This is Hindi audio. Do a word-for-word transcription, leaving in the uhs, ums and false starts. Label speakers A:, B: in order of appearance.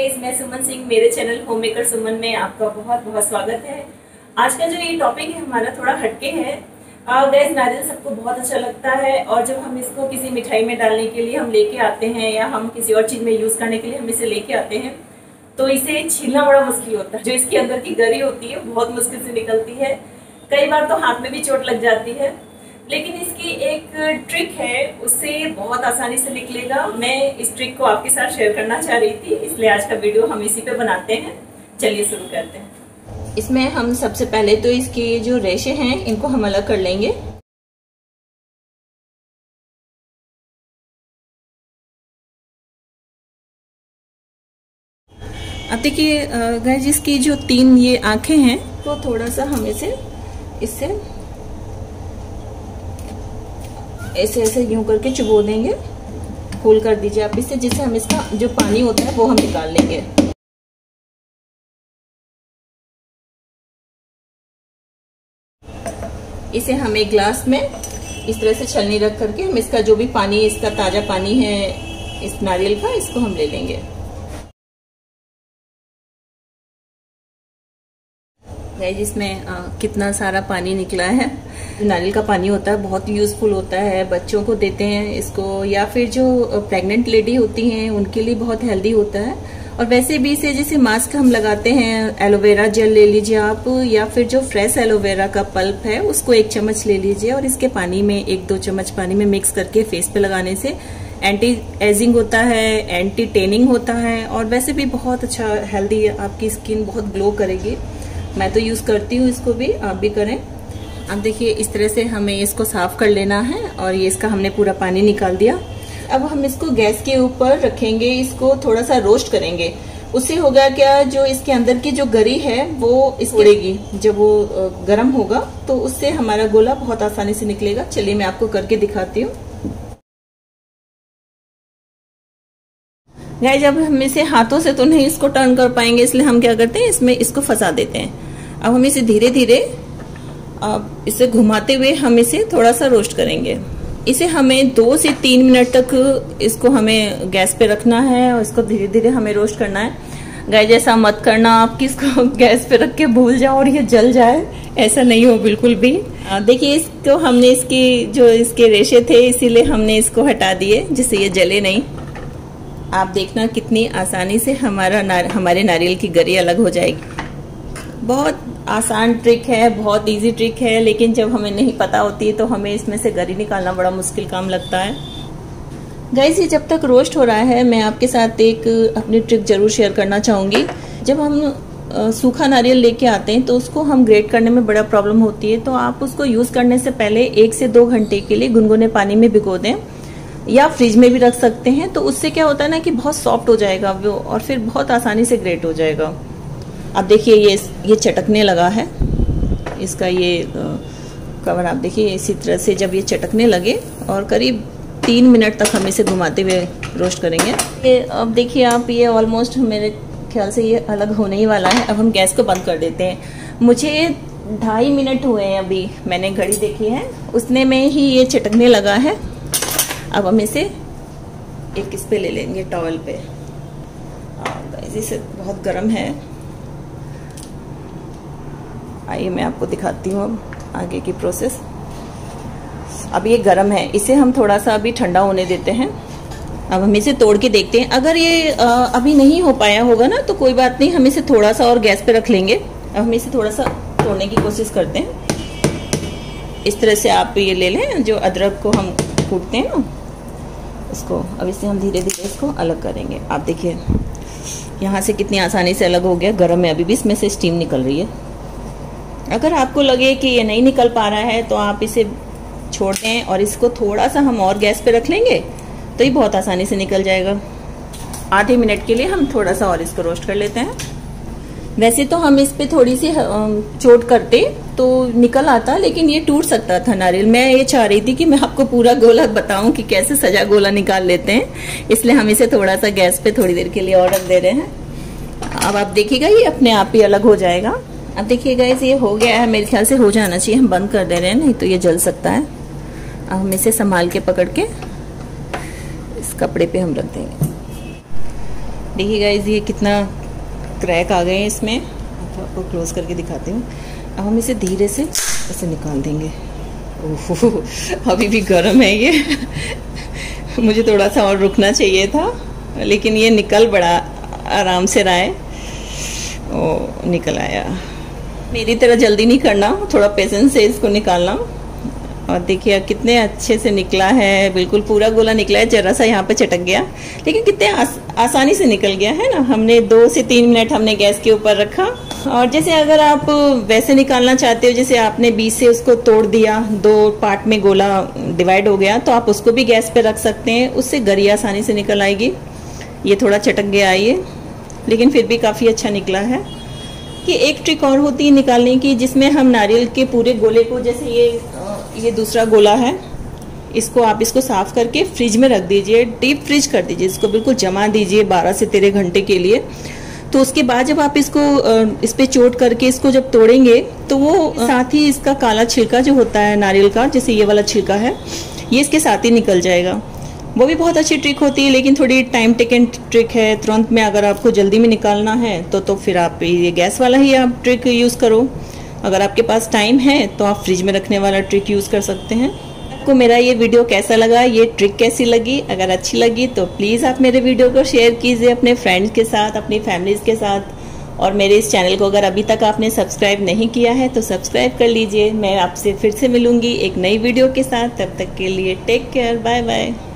A: गाइस, मैं सुमन सिंह, मेरे चैनल होम मेकर सुमन में आपका बहुत बहुत स्वागत है। आज का जो ये टॉपिक है हमारा थोड़ा हटके है। गाइस, नारियल सबको बहुत अच्छा लगता है और जब हम इसको किसी मिठाई में डालने के लिए हम लेके आते हैं या हम किसी और चीज़ में यूज़ करने के लिए हम इसे लेके आते हैं तो इसे छीलना बड़ा मुश्किल होता है। जो इसके अंदर की गरी होती है बहुत मुश्किल से निकलती है, कई बार तो हाथ में भी चोट लग जाती है। लेकिन इसकी एक ट्रिक है, उससे बहुत आसानी से निकलेगा। मैं इस ट्रिक को आपके साथ शेयर करना चाह रही थी, इसलिए आज का वीडियो हम इसी पे बनाते हैं। चलिए शुरू करते हैं। इसमें हम सबसे पहले तो इसके जो रेशे हैं इनको हम अलग कर लेंगे। अब देखिए गाइस, इसकी जो तीन ये आंखें हैं तो थोड़ा सा हम इसे इससे ऐसे ऐसे यूं करके चुबो देंगे, होल कर दीजिए आप इससे, जिससे हम इसका जो पानी होता है वो हम निकाल लेंगे। इसे हम एक ग्लास में इस तरह से छलनी रख करके हम इसका जो भी पानी, इसका ताजा पानी है इस नारियल का, इसको हम ले लेंगे। जिसमें कितना सारा पानी निकला है। नारियल का पानी होता है बहुत यूजफुल होता है, बच्चों को देते हैं इसको, या फिर जो प्रेग्नेंट लेडी होती हैं उनके लिए बहुत हेल्दी होता है। और वैसे भी इसे जैसे मास्क हम लगाते हैं, एलोवेरा जेल ले लीजिए आप, या फिर जो फ्रेश एलोवेरा का पल्प है उसको एक चम्मच ले लीजिए और इसके पानी में एक दो चम्मच पानी में मिक्स करके फेस पे लगाने से एंटी एजिंग होता है, एंटी टेनिंग होता है और वैसे भी बहुत अच्छा हेल्दी, आपकी स्किन बहुत ग्लो करेगी। मैं तो यूज करती हूँ इसको, भी आप भी करें। अब देखिए इस तरह से हमें इसको साफ कर लेना है और ये इसका हमने पूरा पानी निकाल दिया। अब हम इसको गैस के ऊपर रखेंगे, इसको थोड़ा सा रोस्ट करेंगे। उससे होगा क्या, जो इसके अंदर की जो गरी है वो उड़ेगी। जब वो गर्म होगा तो उससे हमारा गोला बहुत आसानी से निकलेगा। चलिए मैं आपको करके दिखाती हूँ। गाइस, जब हम इसे हाथों से तो नहीं इसको टर्न कर पाएंगे, इसलिए हम क्या करते हैं, इसमें इसको फंसा देते हैं। अब हम इसे धीरे धीरे अब इसे घुमाते हुए हम इसे थोड़ा सा रोस्ट करेंगे। इसे हमें दो से तीन मिनट तक इसको हमें गैस पे रखना है और इसको धीरे धीरे हमें रोस्ट करना है। गाइस, ऐसा मत करना आप कि इसको गैस पे रख के भूल जाओ और ये जल जाए, ऐसा नहीं हो बिल्कुल भी। देखिए, इसको हमने इसकी जो इसके रेशे थे इसीलिए हमने इसको हटा दिए जिससे ये जले नहीं। आप देखना कितनी आसानी से हमारा नार, हमारे नारियल की गरी अलग हो जाएगी। बहुत आसान ट्रिक है, बहुत इजी ट्रिक है, लेकिन जब हमें नहीं पता होती है तो हमें इसमें से गरी निकालना बड़ा मुश्किल काम लगता है। गाइस, ये जब तक रोस्ट हो रहा है मैं आपके साथ एक अपनी ट्रिक जरूर शेयर करना चाहूँगी। जब हम सूखा नारियल लेके आते हैं तो उसको हम ग्रेट करने में बड़ा प्रॉब्लम होती है, तो आप उसको यूज़ करने से पहले एक से दो घंटे के लिए गुनगुने पानी में भिगो दें या फ्रिज में भी रख सकते हैं। तो उससे क्या होता है ना कि बहुत सॉफ्ट हो जाएगा वो और फिर बहुत आसानी से ग्रेट हो जाएगा। अब देखिए ये ये चटकने लगा है, इसका ये कवर आप देखिए इसी तरह से जब ये चटकने लगे, और करीब तीन मिनट तक हम इसे घुमाते हुए रोस्ट करेंगे। ये अब देखिए आप, ये ऑलमोस्ट मेरे ख्याल से ये अलग होने ही वाला है। अब हम गैस को बंद कर देते हैं। मुझे ढाई मिनट हुए हैं, अभी मैंने घड़ी देखी है, उसने में ही ये चटकने लगा है। अब हम इसे एक इस पे ले लेंगे, टॉवल पे। इसे बहुत गर्म है, आइए मैं आपको दिखाती हूँ अब आगे की प्रोसेस। अब ये गर्म है, इसे हम थोड़ा सा अभी ठंडा होने देते हैं। अब हम इसे तोड़ के देखते हैं। अगर ये आ, अभी नहीं हो पाया होगा ना तो कोई बात नहीं, हम इसे थोड़ा सा और गैस पे रख लेंगे। अब हम इसे थोड़ा सा तोड़ने की कोशिश करते हैं। इस तरह से आप ये ले लें, जो अदरक को हम कूटते हैं ना इसको। अब इससे हम धीरे धीरे इसको अलग करेंगे। आप देखिए यहाँ से कितनी आसानी से अलग हो गया। गर्म है, अभी भी इसमें से स्टीम निकल रही है। अगर आपको लगे कि ये नहीं निकल पा रहा है तो आप इसे छोड़ दें और इसको थोड़ा सा हम और गैस पे रख लेंगे तो ये बहुत आसानी से निकल जाएगा। आधे मिनट के लिए हम थोड़ा सा और इसको रोस्ट कर लेते हैं। वैसे तो हम इस पे थोड़ी सी चोट करते तो निकल आता, लेकिन ये टूट सकता था नारियल। मैं ये चाह रही थी कि मैं आपको पूरा गोला बताऊं कि कैसे सजा गोला निकाल लेते हैं, इसलिए हम इसे थोड़ा सा गैस पे थोड़ी देर के लिए और रख दे रहे हैं। अब आप देखिएगा ये अपने आप ही अलग हो जाएगा। अब देखिएगा इसे ये हो गया है, मेरे ख्याल से हो जाना चाहिए। हम बंद कर दे रहे हैं, नहीं तो ये जल सकता है। अब हम इसे संभाल के पकड़ के इस कपड़े पे हम रख देंगे। देखिए गाइस ये कितना क्रैक आ गए हैं इसमें, आपको क्लोज करके दिखाती हूँ। अब हम इसे धीरे से ऐसे निकाल देंगे। ओह अभी भी गर्म है ये मुझे थोड़ा सा और रुकना चाहिए था, लेकिन ये निकल बड़ा आराम से रहा है। ओ निकल आया। मेरी तरह जल्दी नहीं करना, थोड़ा पेशेंस से इसको निकालना। और देखिए कितने अच्छे से निकला है, बिल्कुल पूरा गोला निकला है, जरा सा यहाँ पे चटक गया, लेकिन कितने आस, आसानी से निकल गया है ना। हमने दो से तीन मिनट हमने गैस के ऊपर रखा। और जैसे अगर आप वैसे निकालना चाहते हो, जैसे आपने बीच से उसको तोड़ दिया, दो पार्ट में गोला डिवाइड हो गया, तो आप उसको भी गैस पे रख सकते हैं, उससे गरी आसानी से निकल आएगी। ये थोड़ा चटक गया ये, लेकिन फिर भी काफ़ी अच्छा निकला है। कि एक ट्रिक और होती है निकालने की, जिसमें हम नारियल के पूरे गोले को, जैसे ये ये दूसरा गोला है, इसको आप इसको साफ करके फ्रिज में रख दीजिए, डीप फ्रिज कर दीजिए, इसको बिल्कुल जमा दीजिए बारह से तेरह घंटे के लिए। तो उसके बाद जब आप इसको इस पे चोट करके इसको जब तोड़ेंगे, तो वो साथ ही इसका काला छिलका जो होता है नारियल का, जैसे ये वाला छिलका है, ये इसके साथ ही निकल जाएगा। वो भी बहुत अच्छी ट्रिक होती है, लेकिन थोड़ी टाइम टेकन ट्रिक है। तुरंत में अगर आपको जल्दी में निकालना है तो तो फिर आप ये गैस वाला ही आप ट्रिक यूज़ करो। अगर आपके पास टाइम है तो आप फ्रिज में रखने वाला ट्रिक यूज़ कर सकते हैं। आपको मेरा ये वीडियो कैसा लगा, ये ट्रिक कैसी लगी? अगर अच्छी लगी तो प्लीज़ आप मेरे वीडियो को शेयर कीजिए अपने फ्रेंड्स के साथ, अपनी फैमिलीज़ के साथ। और मेरे इस चैनल को अगर अभी तक आपने सब्सक्राइब नहीं किया है तो सब्सक्राइब कर लीजिए। मैं आपसे फिर से मिलूंगी एक नई वीडियो के साथ। तब तक के लिए टेक केयर, बाय बाय।